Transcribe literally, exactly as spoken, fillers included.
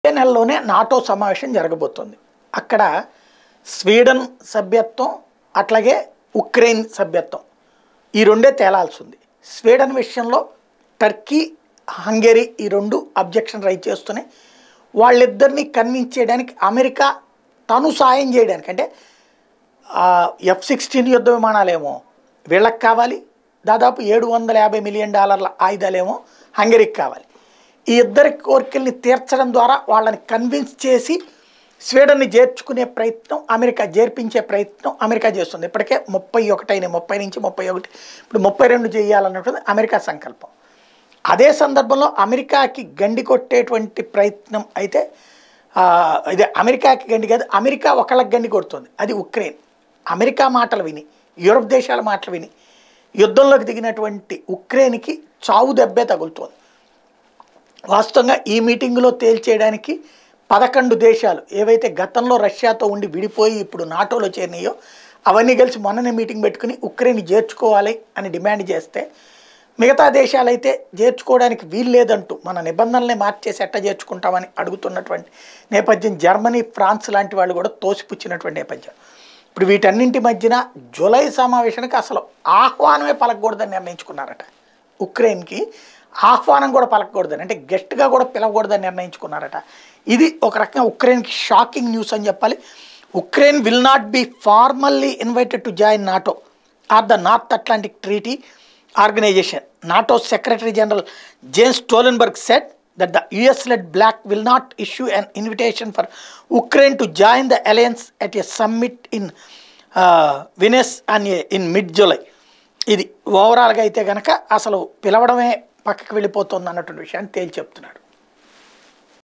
వచ్చే నెలలోనే నాటో సమావేశం జరగబోతోంది. అక్కడ స్వీడన్ సభ్యత్వం అట్లాగే ఉక్రెయిన్ సభ్యత్వం ఈ రెండే తేలాల్సి ఉంది. స్వీడన్ విషయంలో టర్కీ, హంగరీ ఈ రెండు అబ్జెక్షన్ రైజ్ చేస్తూనే వాళ్ళిద్దరినీ కన్విన్స్ చేయడానికి అమెరికా తను సాయం చేయడానికి, అంటే ఎఫ్ సిక్స్టీన్ యుద్ధ విమానాలేమో వీళ్ళకి కావాలి, దాదాపు ఏడు వందల యాభై మిలియన్ డాలర్ల ఆయుధాలేమో హంగరీకి కావాలి. ఈ ఇద్దరి కోరికల్ని తీర్చడం ద్వారా వాళ్ళని కన్విన్స్ చేసి స్వీడన్ని చేర్చుకునే ప్రయత్నం అమెరికా, చేర్పించే ప్రయత్నం అమెరికా చేస్తుంది. ఇప్పటికే ముప్పై ఒకటైన ముప్పై నుంచి ముప్పై ఒకటి ఇప్పుడు ముప్పై రెండు చేయాలన్నటువంటి అమెరికా సంకల్పం. అదే సందర్భంలో అమెరికాకి గండి కొట్టేటువంటి ప్రయత్నం అయితే ఇదే అమెరికాకి గండి కాదు, అమెరికా ఒకళ్ళకి గండి కొడుతుంది, అది ఉక్రెయిన్. అమెరికా మాటలు విని, యూరప్ దేశాల మాటలు విని యుద్ధంలోకి దిగినటువంటి ఉక్రెయిన్కి చావు దెబ్బే తగులుతోంది. వాస్తవంగా ఈ మీటింగులో తేల్చేయడానికి పదకొండు దేశాలు ఏవైతే గతంలో రష్యాతో ఉండి విడిపోయి ఇప్పుడు నాటోలో చేరినాయో అవన్నీ కలిసి మొన్ననే మీటింగ్ పెట్టుకుని ఉక్రెయిన్ చేర్చుకోవాలి అని డిమాండ్ చేస్తే, మిగతా దేశాలైతే చేర్చుకోవడానికి వీలు లేదంటూ మన నిబంధనల్ని మార్చేసి ఎట్ట చేర్చుకుంటామని అడుగుతున్నటువంటి నేపథ్యం, జర్మనీ, ఫ్రాన్స్ లాంటి వాళ్ళు కూడా తోసిపుచ్చినటువంటి నేపథ్యం. ఇప్పుడు వీటన్నింటి మధ్యన జూలై సమావేశానికి అసలు ఆహ్వానమే పలకకూడదని నిర్ణయించుకున్నారట. ఉక్రెయిన్కి ఆహ్వానం కూడా పలకకూడదని, అంటే గెస్ట్గా కూడా పిలవకూడదని నిర్ణయించుకున్నారట. ఇది ఒక రకంగా ఉక్రెయిన్కి షాకింగ్ న్యూస్ అని చెప్పాలి. Ukraine will not be formally invited to join NATO or the North Atlantic Treaty Organization. NATO secretary general James Stoltenberg said that the U S-led bloc will not issue an invitation for Ukraine to join the alliance at a summit in uh, Vilnius in mid-July. ఇది ఓవరాల్గా అయితే కనుక అసలు పిలవడమే పక్కకు వెళ్ళిపోతుంది అన్నటువంటి విషయాన్ని తేల్చి చెప్తున్నాడు.